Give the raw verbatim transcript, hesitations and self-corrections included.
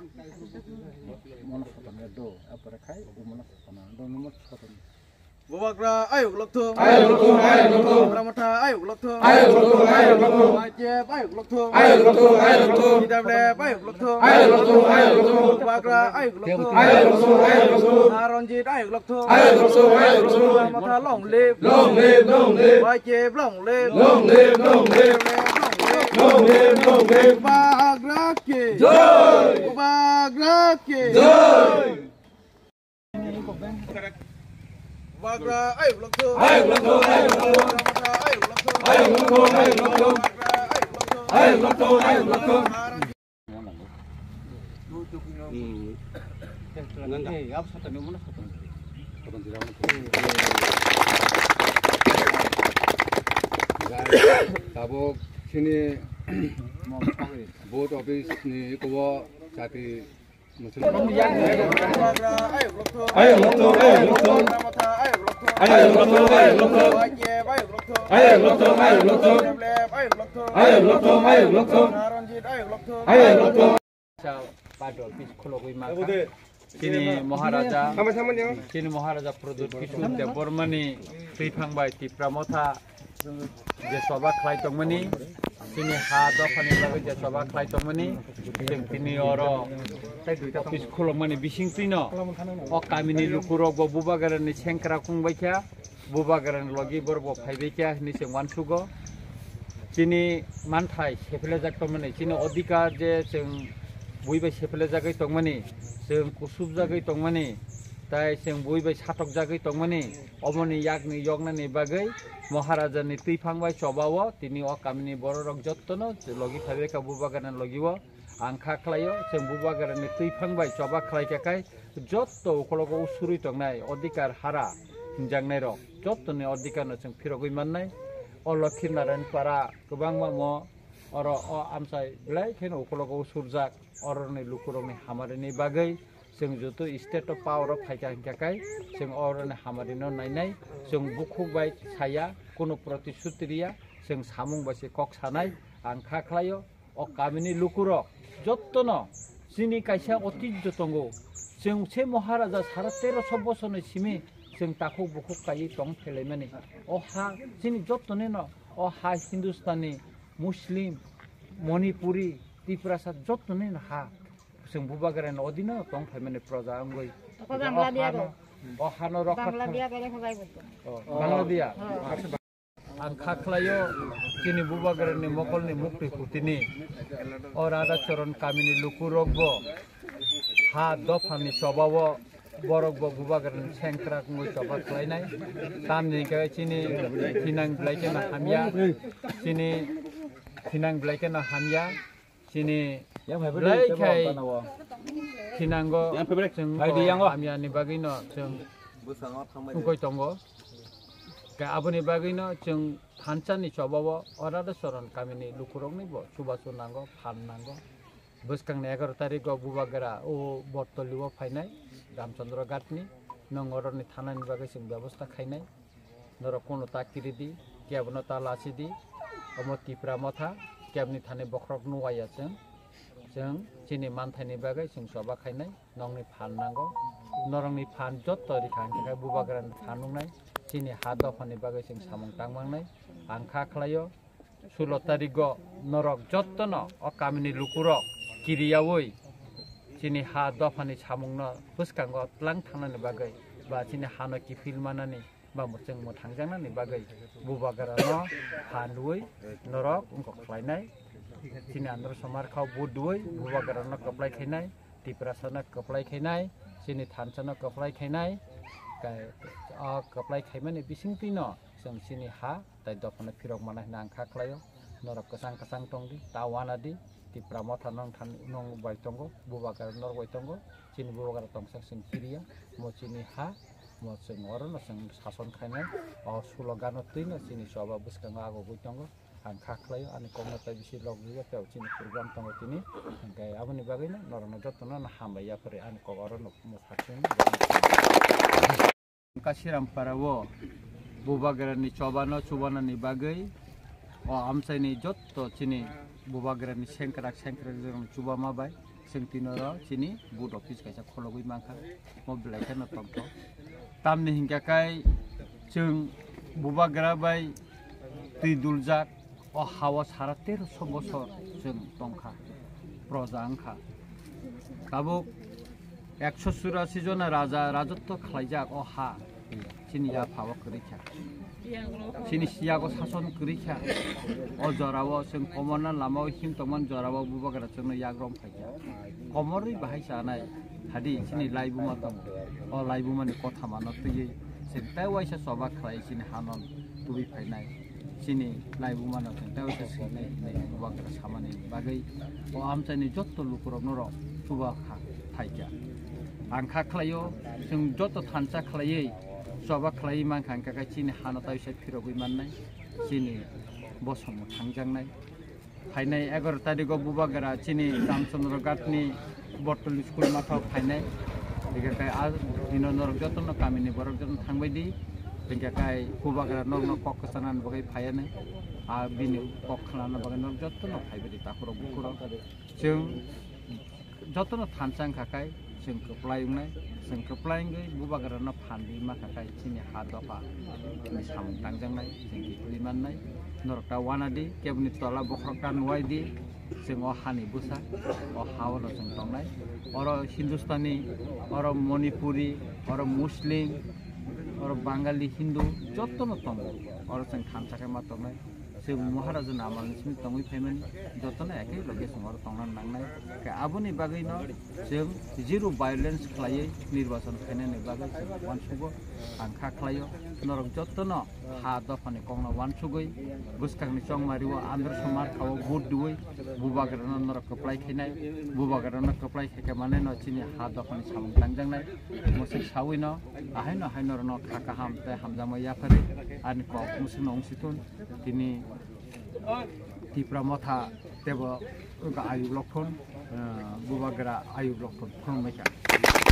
Mana satu do, apa rekai? Umana satu do nomor satu. Bubagra ayo lokto ayo lokto ayo lokto Ramata ayo lokto ayo lokto ayo lokto Wajib ayo lokto ayo lokto ayo lokto Kidable ayo lokto ayo lokto ayo lokto Bubagra ayo lokto ayo lokto ayo lokto Haronjit ayo lokto ayo lokto ayo lokto Ramata long live long live long live Wajib long live long live long live long live long live Bubagra ke joy Bubagra ke joy Bubagra ayo lokto ayo lokto ayo lokto Ramata ayo lokto ayo lokto ayo lokto ayo lokto ayo lokto Eh, apa satu ni mana satu? Satu tidak Tabuk sini board office ni kuwa jadi Bubagra ayo lokto ayo lokto ayo lokto Ramata ayo lokto ayo lokto ayo lokto Wajib ayo lokto ayo lokto ayo lokto Kidable ayo lokto ayo lokto ayo lokto Haronjit ayo lokto ayo lokto Padol psikolog maka kini Maharaja kini Maharaja Pradut Kishun de Bormani Prithang Bai Tipramotha je soba khlai tongmani kini ha do khani bagai je soba khlai tongmani jeng tini oro tai duita psikolog mani bising tino o kamini lukuro bo bubagaran ni sengkra kungbai kya bubagaran logi borbo phaibe kya ni se wansugo kini manthai sefele jak tongmani kini odhikar je jeng buibai sefele jagai tongmani जों कुसुब जागै तंगमानि ताइ जों बयबो साथक जागै तंगमानि अमनि यागनि यगनानि बागै महाराजानि तैफांबाय सबावो तिनि अ कामिनि बररक जत्तनो लगी थाबेका बुबागारन लगिवो आंखा खलायो जों बुबागारनि तैफांबाय सबा खलायकाय जत्त उखलगो उसुरि तंगनाय अधिकार हारा हिंजांनाय र जत्तनि अधिकारनो जों फिरगै माननाय अ लखि नारायण पारा गोबां मामो अर अ आमसाय ब्लाय खेन उखलगो उसुरजाक अरनि लुकुरनि हामारिनि बागै जों जतो स्टेट अफ पावर अफ फाइका हिंकाय जों अरनि हामारिनो नायनाय जों बुखुबाय साया कोनो प्रतिश्रुतिरिया जों सामुं बासे कक सानाय आं खाख्लायो अ कामिनि लुकुर जत्तनो जिनि कायसा अतिज्य तंगो जों से महाराजा सारा तेर'श बोसोरनि सिमि जों ताखौ बुखु कायि तं फेलायमानि अ हा जिनि जत्तने न अ हा हिन्दुस्तानी मुस्लिम Manipuri Tiprasa jotune na ha जों बुबागारन अदिनो तं फाइमाने प्रजा अंगै अ हानो रखत बांलादिया बांलादिया आं खाख्लायो जिनि बुबागारनि मकलनि मुक्ति खुतिनि अ राजा चरण कामिनि लुकुरगबो हा दफानि सबावो बरगबो बुबागारनि सेंक्रा कुंगै सबा खलायनाय तामनि गाय चिनि थिनां ब्लाइकेना हामिया चिनि थिनां ब्लाइकेना हामिया Sini belai kai kinanggo जों आमियानि बागैनो जों उगै तंगो का आबनि बागैनो जों थानसानि सबावो अरादा सरन कामिनि लुकुरंनि बो सुबासु नांगो फान नांगो बसकांनि एगार' तारिखआव बुबागारा ओ बर्तलिव फायनाय रामचंद्र घाटनि नंगरनि थानानि बागै जों व्यवस्था खायनाय नर कोनो ताकिरिदि केबनो तालासिदि अमतिप्रा मथा केबनि थाने बख्रक नुवाया जों जों जिनि मानथायनि बागै जों सभा खायनाय नंनि फान नांगौ नरंनि फान जत रिखांखाय बुबागारनि फानुंनाय जिनि हा दफानि बागै जों सामुं तांमांनाय आं खाख्लायो षोलो तारिखआव नरक जत्तन अ कामिनि लुकुरक किरियावै जिनि हा दफानि सामुंनो फुसकांगो प्लां थांनानि बागै बा जिनि हानो किफिल मानानि बा जों मो थांजांनानि बागै बुबागारनो हानुयै नरक उंखौ खलायनाय जिनि आन्द्र समारखाव बुदुयै बुबागारनो कप्लाय खायनाय तिप्रासानो कप्लाय खायनाय जिनि थानसानो कप्लाय खायनाय अ कप्लाय खायमानि बिसिंतिनो जों जिनि हा ताइ दफानो फिरक माना होना आं खाख्लायो नरक कसां कसां तंदि तावानादि तिप्रा मथा नं थान नं बायतंगो बुबागार नर बायतंगो जिनि बुबागार तंसां सिं किरिया मो जिनि हा mo sing oron sing sason khainai o sulo gano tuino sini soba buskang ago buitongo ang khaklayo ani komata bisi logyo tau sini program tongo tini angkai aboni bagina norono jotno na hambaya pare ani kogoron mo saksin kasiram parawo bubagarani chobano chubana ni bagai o amsai ni jotto sini bubagarani sengkrak sengkrak jong chuba mabai जों tinoro chini board office kaisa khologui mangkha mobilai khano tongto tamni hingkakai जों bubagra bai tui duljak o hawa sara তেরোশো বছর जों tongkha proja angkha kabuk একশো চুরাশি জনা রাজা রাজত্ব খালাইজাক ও হা chini ya phawa korikha chini siyago sason korikha o jorao जों komona lamao him tongman jorao bubagra chungno yagrom phaikha komori bahai sanai hadi chini laibuma tong o laibumani kotha mano tui sentai waisa soba khlai chini hanon tui phainai chini laibumano sentai waisa sinai nei bubagra samani bagai o amchani jotto lukurobnoro tuba kha phaikha angkha khlayo जों जत थानसा khlaiयै soba khlai mangkha angkha chini hanotai sai phirogui mannai chini bosomo thangjangnai phainai egaroh tarigo bubagra chini ramchandra gatni botol school matha phainai digakai a dinonor jotono kamini borok jotono thangbaidi digakai bubagra norno koksanan bagai phaiane a bini kokhlana bagai nor jotono phaibadi takuro bukuro जों jotono thansa angkha जों खोप्लायनाय जों खोप्लायनाय बुबाग्रानो फानबि माखाखाय chini ha dofa chini samung tangjangnai जों gitli mannai norokta wanadi kebni tola bokrokta nuwaidi जों o hani busa o hawono जों tongnai oro hindustani oro manipuri oro muslim oro bangali hindu jotono tongo oro जों thansakai ma tongnai जों महाराजा नामालनि सिम तंगै फाइमानि जतनो एकै लगे समर तंगना नांनाय के आबुनि बागैनो जों जिरो भायोलेंस खलायै निर्वाचन फाइनायनि बागै वानसुगो आंखा खलायो नरक जतनो हा दफानि कंगना वानसुगै गुसकांनि चंगमारिव आंध्र समाज खाव भोट दुवै बुबाग्रानो नरक कप्लाय खैनाय बुबाग्रानो कप्लाय खेके माने न चिनि हा दफानि सामं तांजांनाय मोसे सावैनो आहायनो हायनरनो खाका हामते हामजामय याफारि आनि क मुसिनो अंसितुन तिनि tipramotha tebo ayub lokhon bubagra ayub lokhon khongmeka